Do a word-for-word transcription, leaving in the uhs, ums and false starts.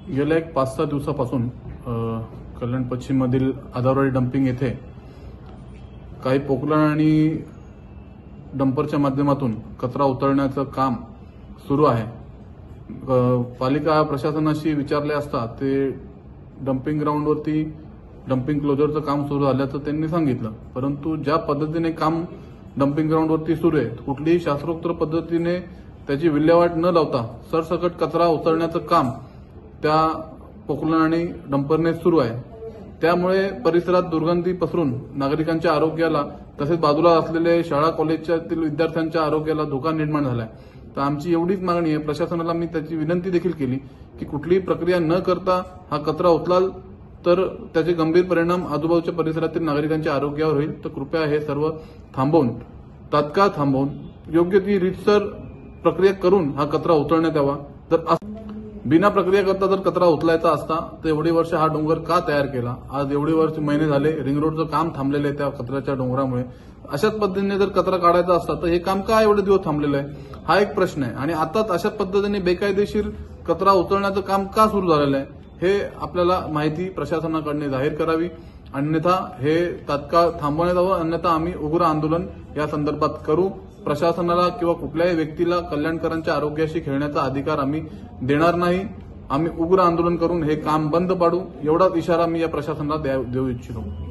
गेल्या एक पाच सहा दिवसापासून कल्याण पश्चिममधील आदारवाडी डम्पिंग येथे काही पोकलण आणि डंपरच्या माध्यमातून कचरा उतरण्याचं काम सुरू आहे। पालिका प्रशासनाशी विचारले असता ते डम्पिंग ग्राउंडवरती डम्पिंग क्लोजरचं काम सुरू झाल्याचं त्यांनी सांगितलं, परंतु ज्या पद्धतीने काम डम्पिंग ग्राउंडवरती सुरू आहे कुठलीही शास्त्रोक्त पद्धतीने त्याची विल्हेवाट न लावता सरसकट कचरा उचलण्याचं काम त्या पोकलण आणि डंपरने सुरू आहे। त्यामुळे परिसरात दुर्गंधी पसरून नागरिकांच्या आरोग्याला तसेच बाजूला असलेले शाळा कॉलेजच्यातील विद्यार्थ्यांच्या आरोग्याला धोका निर्माण झालाय। तर आमची एवढीच मागणी आहे, प्रशासनाला मी त्याची विनंती देखील केली की कुठलीही प्रक्रिया न करता हा कचरा उचलाल तर त्याचे गंभीर परिणाम आजूबाजूच्या परिसरातील नागरिकांच्या आरोग्यावर होईल। तर कृपया हे सर्व थांबवून तात्काळ थांबवून योग्य ती रीतसर प्रक्रिया करून हा कचरा उचलण्यात यावा। जर बिना प्रक्रिया करता जर कचरा उचलायचा असता तर एवढी वर्ष हा डोंगर का तयार केला? आज एवढी वर्ष महिने झाले रिंग रोडचं काम थांबलेलं आहे त्या कचऱ्याच्या डोंगरामुळे। अशाच पद्धतीने जर कचरा काढायचा असता तर हे काम का एवढे दिवस थांबलेलं आहे हा एक प्रश्न आहे। आणि आताच अशाच पद्धतीने बेकायदेशीर कचरा उचलण्याचं काम का सुरू झालेलं आहे हे आपल्याला माहिती प्रशासनाकडे जाहीर करावी, अन्यथा हे तात्काळ थांबवण्यात यावं, अन्यथा आम्ही उग्र आंदोलन या संदर्भात करू। प्रशासनाला किंवा कुठल्याही व्यक्तीला कल्याणकरांच्या आरोग्याशी खेळण्याचा अधिकार आम्ही देणार नाही। आम्ही उग्र आंदोलन करून हे काम बंद पाडू एवढाच इशारा मी या प्रशासनाला देऊ इच्छितो।